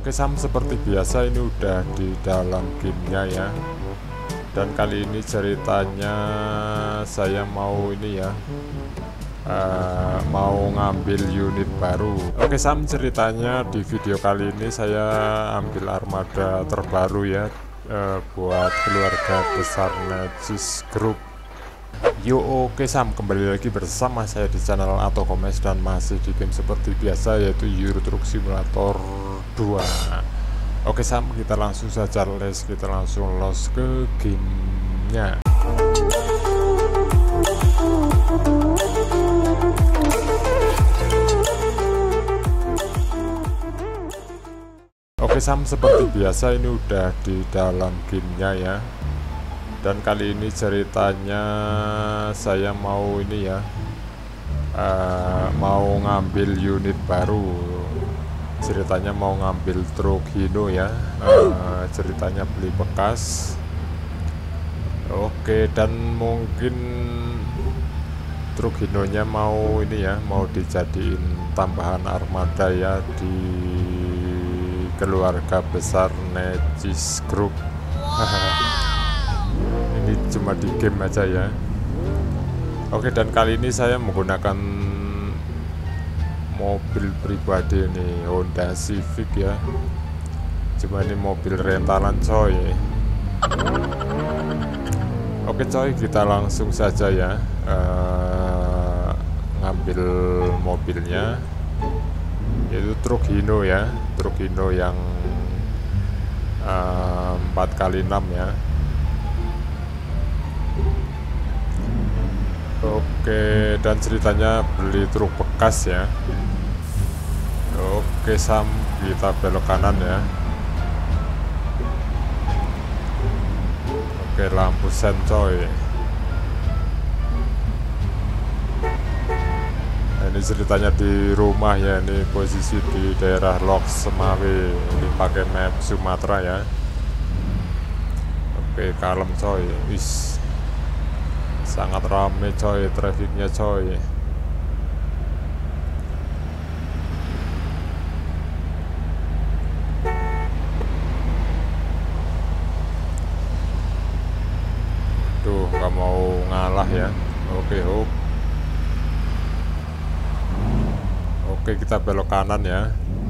Oke Sam, seperti biasa ini udah di dalam gamenya ya. Dan kali ini ceritanya saya mau ini ya, mau ngambil unit baru. Oke Sam, ceritanya di video kali ini saya ambil armada terbaru ya, buat keluarga besar Necis Group. Yo, oke Sam, kembali lagi bersama saya di channel Atokomes dan masih di game seperti biasa, yaitu Euro Truck Simulator 2. Oke Sam, kita langsung saja kita langsung los ke gamenya. Oke Sam, seperti biasa ini udah di dalam gamenya ya. Dan kali ini ceritanya saya mau ini ya, mau ngambil unit baru. Ceritanya mau ngambil truk Hino ya, ceritanya beli bekas. Oke, dan mungkin truk Hinonya mau ini ya, mau dijadiin tambahan armada ya di keluarga besar Necis Group. Ini cuma di game aja ya. Oke, dan kali ini saya menggunakan mobil pribadi nih, Honda Civic ya. Cuma ini mobil rentalan coy. Oke coy, kita langsung saja ya, ngambil mobilnya, yaitu truk Hino ya, truk Hino yang 4x6 ya. Oke, dan ceritanya beli truk bekas ya. Oke Sam, kita belok kanan ya. Oke, lampu sen coy. Nah, ini ceritanya di rumah ya, ini posisi di daerah Lok Semawe. Ini pakai map Sumatera ya. Oke, kalem coy. Wis, sangat rame coy, trafiknya coy. Tuh, nggak mau ngalah ya. Oke, oke, kita belok kanan ya.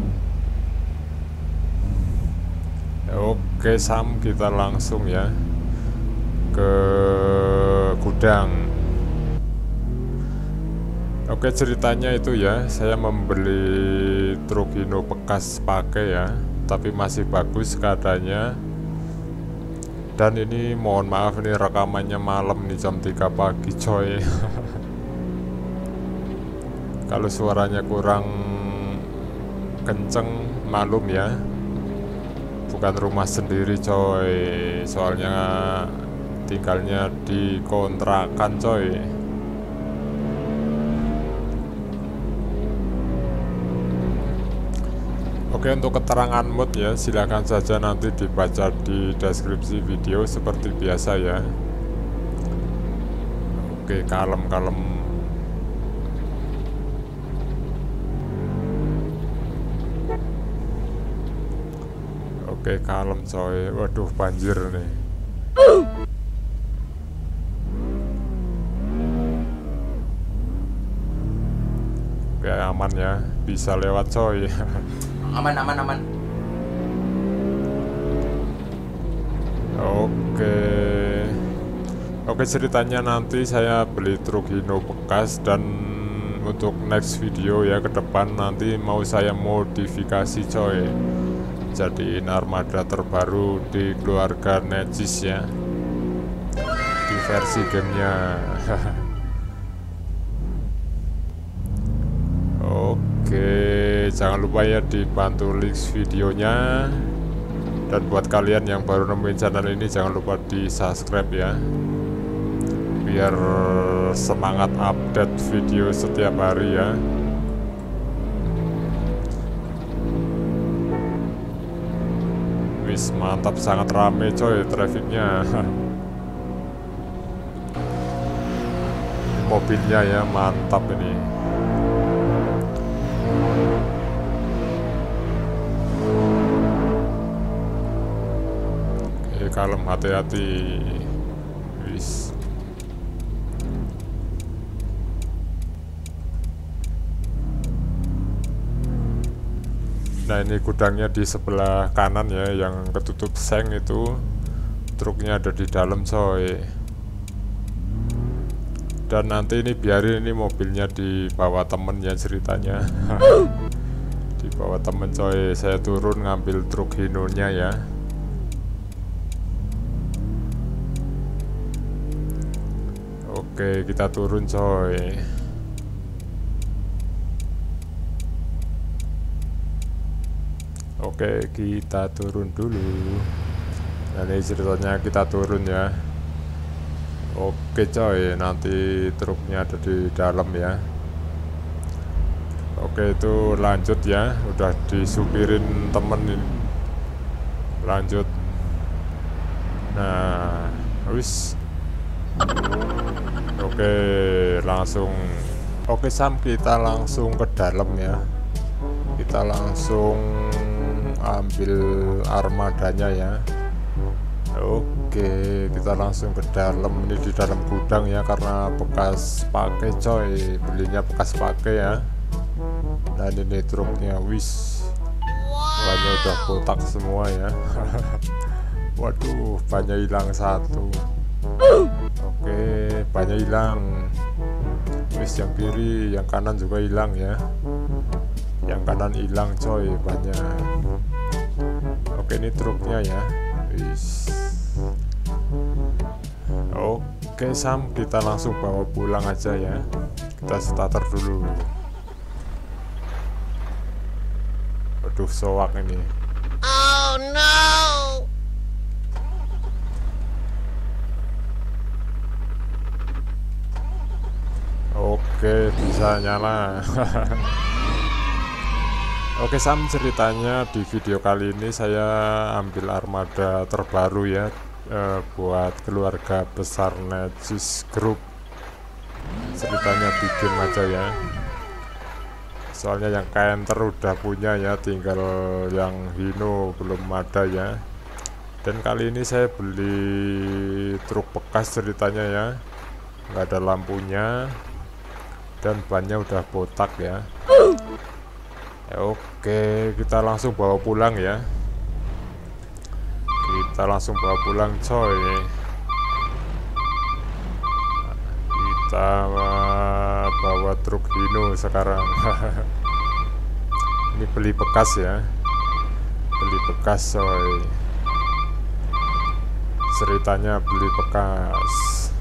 Oke Sam, kita langsung ya ke gudang. Oke, ceritanya itu ya, saya membeli truk Hino bekas pakai ya, tapi masih bagus keadaannya. Dan ini mohon maaf, ini rekamannya malam nih, jam 3 pagi coy. Kalau suaranya kurang kenceng malum ya, bukan rumah sendiri coy, soalnya tinggalnya di kontrakan coy. Oke, untuk keterangan mod ya, silahkan saja nanti dibaca di deskripsi video seperti biasa ya. Oke, kalem-kalem. Oke, kalem coy. Waduh, banjir nih. Oke, aman ya, bisa lewat coy. Aman. Oke, ceritanya nanti saya beli truk Hino bekas, dan untuk next video ya ke depan nanti mau saya modifikasi coy, jadiin armada terbaru di keluarga Necis ya, di versi gamenya. Oke, jangan lupa ya dibantu like videonya. Dan buat kalian yang baru nemuin channel ini, jangan lupa di subscribe ya, biar semangat update video setiap hari ya. Wis, mantap, sangat rame coy trafiknya. Mobilnya ya, mantap ini. kalem, hati-hati. Wis. Nah, ini gudangnya di sebelah kanan ya, yang ketutup seng itu. Truknya ada di dalam coy. Dan nanti ini biarin ini mobilnya dibawa temen ya ceritanya. Dibawa temen coy. Saya turun ngambil truk Hino-nya ya. Oke, kita turun coy. Oke, kita turun dulu. Nah, ini ceritanya kita turun ya. Oke coy, nanti truknya ada di dalam ya. Oke, itu lanjut ya. Udah disupirin temen ini. Lanjut. Nah, wis. Oke, langsung. Oke Sam, kita langsung ke dalam ya. Kita langsung ambil armadanya ya. Oke, kita langsung ke dalam. Ini di dalam gudang ya, karena bekas pakai coy, belinya bekas pakai ya. Dan ini truknya, wis, bannya udah botak semua ya. Waduh, bannya hilang satu. Oke, bannya hilang. Wis, yang kiri, yang kanan juga hilang ya. Yang kanan hilang coy, banyak. Oke, ini truknya ya. Wis. Oke Sam, kita langsung bawa pulang aja ya. Kita starter dulu. Waduh, soak ini. Oh no. Oke, bisa nyala. Oke Sam, ceritanya di video kali ini saya ambil armada terbaru ya, buat keluarga besar Necis Group. Ceritanya bikin aja ya. Soalnya yang Canter udah punya ya, tinggal yang Hino belum ada ya. Dan kali ini saya beli truk bekas ceritanya ya, nggak ada lampunya dan bannya udah botak ya. Oke, kita langsung bawa pulang ya. Kita langsung bawa pulang coy. Kita bawa truk Hino sekarang. Ini beli bekas ya. Beli bekas coy. Ceritanya beli bekas.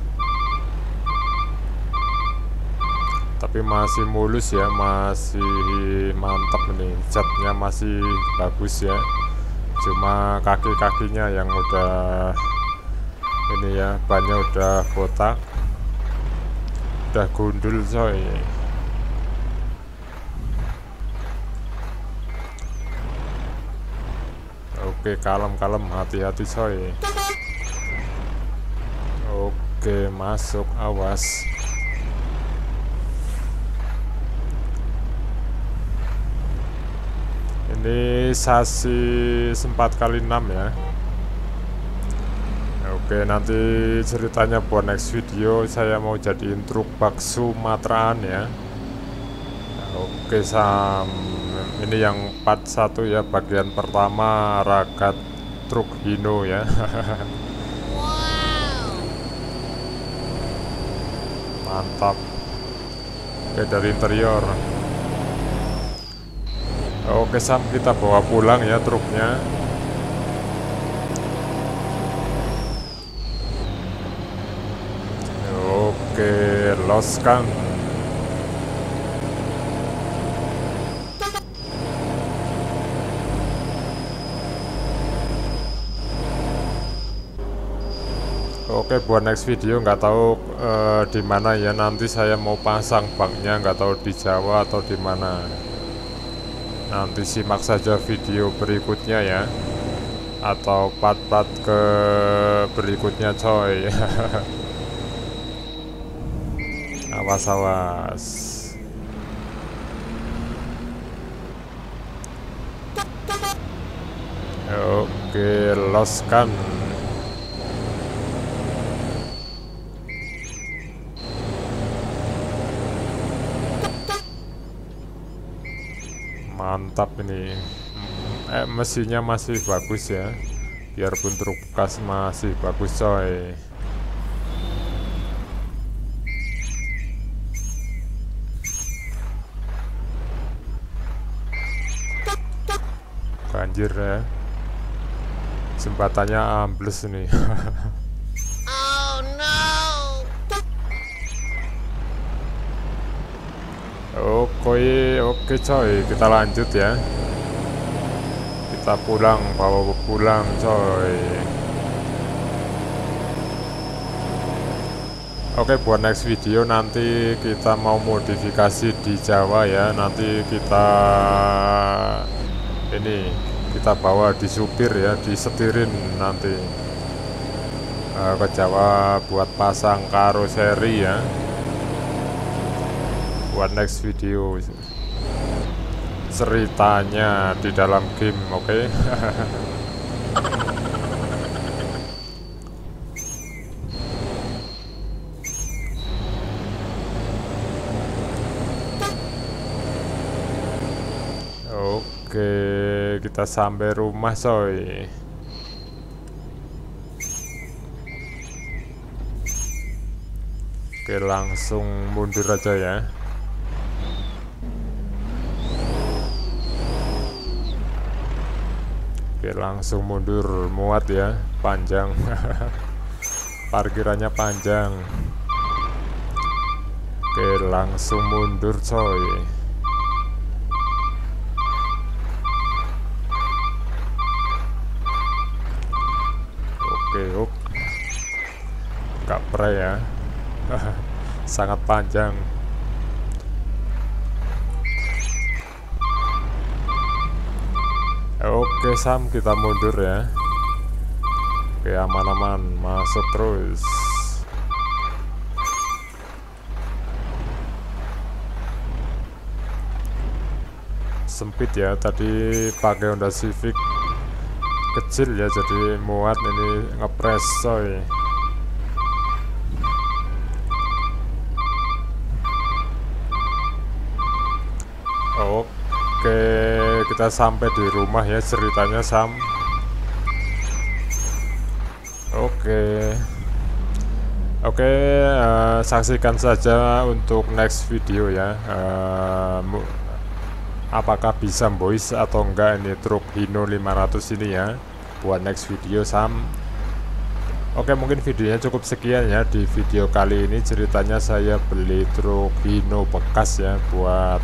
Tapi masih mulus ya, masih mantap nih, catnya masih bagus ya. Cuma kaki-kakinya yang udah ini ya, bannya udah botak, udah gundul coy. Oke, kalem-kalem, hati-hati coy. Oke, masuk, awas. Ini sasi 4x6 ya. Oke, nanti ceritanya buat next video saya mau jadiin truk bak Sumateraan ya. Oke Sam, ini yang part 1 ya, bagian pertama ragat truk Hino ya. Mantap. Oke, dari interior. Oke Sam, kita bawa pulang ya truknya. Oke, loskan. Oke, buat next video nggak tahu di mana ya, nanti saya mau pasang baknya, nggak tahu di Jawa atau di mana. Nanti simak saja video berikutnya ya, atau part-part ke berikutnya coy. Awas-awas. Oke, loskan. mantap ini. Mesinnya masih bagus ya, biarpun truk bekas masih bagus coy. Banjir ya, jembatannya ambles nih. Oh no. Oke coy, kita lanjut ya. Kita pulang, bawa pulang coy. Oke, buat next video nanti kita mau modifikasi di Jawa ya. Nanti kita ini kita bawa di supir ya, disetirin nanti ke Jawa buat pasang karoseri ya. Buat next video ceritanya di dalam game, oke? Oke, kita sampai rumah coy. Oke, langsung mundur aja ya. Oke, langsung mundur, muat ya, panjang. Parkirannya panjang. Oke, langsung mundur coy. Oke, gak pre ya. Sangat panjang. Oke Sam, kita mundur ya. Oke, aman-aman, masuk terus. Sempit ya, tadi pakai Honda Civic kecil ya, jadi muat ini ngepres coy. Oke, kita sampai di rumah ya ceritanya Sam. Oke, saksikan saja untuk next video ya. Apakah bisa voice atau enggak ini truk Hino 500 ini ya, buat next video Sam. Oke, mungkin videonya cukup sekian ya. Di video kali ini ceritanya saya beli truk Hino bekas ya, buat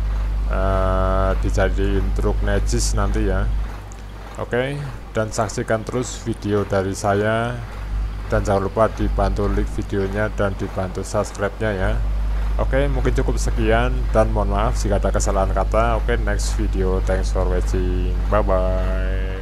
dijadiin truk necis nanti ya. Oke, dan saksikan terus video dari saya, dan jangan lupa dibantu like videonya dan dibantu subscribe-nya ya. Oke, mungkin cukup sekian dan mohon maaf jika ada kesalahan kata. Oke, next video, thanks for watching, bye bye.